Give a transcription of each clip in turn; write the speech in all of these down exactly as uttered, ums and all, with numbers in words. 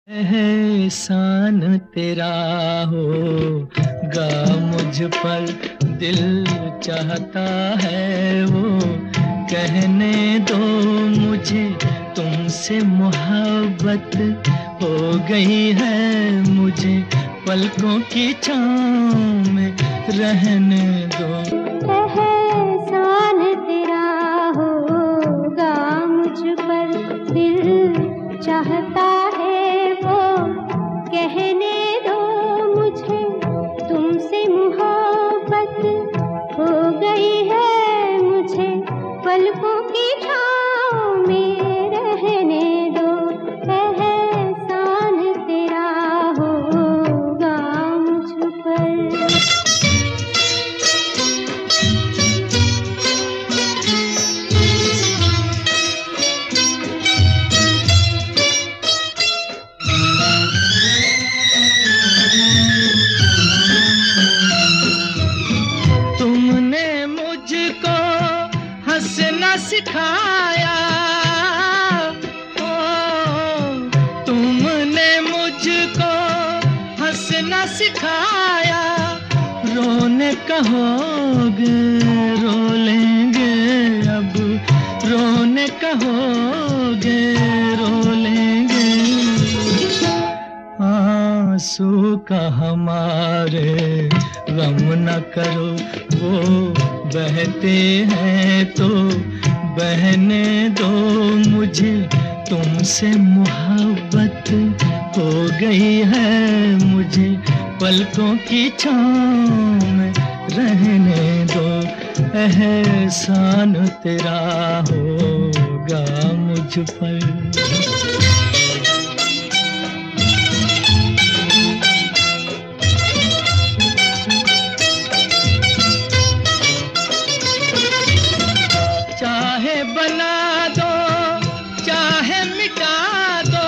एहसान तेरा होगा मुझ पर, दिल चाहता है वो कहने दो मुझे, तुमसे मोहब्बत हो गई है मुझे, पलकों की छाँव में रहने दो। एहसान तेरा होगा मुझ पर, दिल चाहता है वो कहने दो मुझे, तुमसे मोहब्बत हो गई है मुझे, पलकों की छाँव में रहने दो। एहसान तेरा होगा मुझ पर। हंसना सिखाया, ओ तुमने मुझको हंसना सिखाया, रोने कहोगे रो लेंगे अब, रोने कहोगे रो लेंगे, आंसू का हमारे गम न करो, वो बहते हैं तो बहने दो मुझे, तुमसे मोहब्बत हो गई है मुझे, पलकों की छाँव में रहने दो। एहसान तेरा होगा मुझ पर। चाहे बना दो चाहे मिटा दो,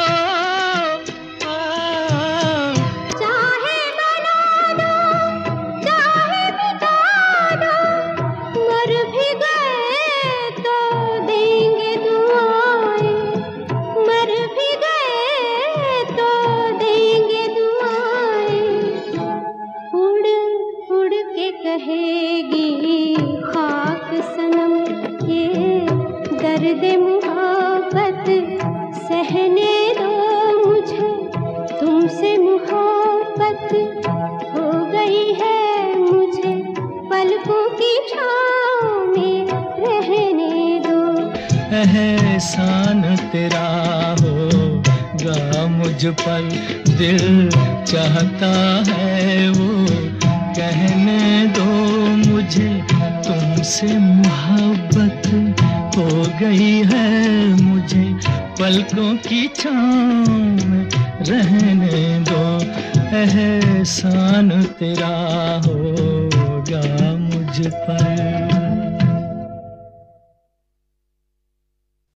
चाहे बना दो चाहे मिटा दो, मर भी गए तो देंगे दुआएं, मर भी गए तो देंगे दुआएं, उड़ उड़ के कहेगी खाक सनम ये दर्द मोहब्बत सहने दो मुझे, तुमसे मोहब्बत हो गई है मुझे, पलकों की छाँव में रहने दो। एहसान तेरा होगा मुझ पर, दिल चाहता है वो कहने दो मुझे, तुमसे मोहब्बत हो गई है मुझे, पलकों की छाँव में रहने दो। एहसान तेरा होगा मुझ पर।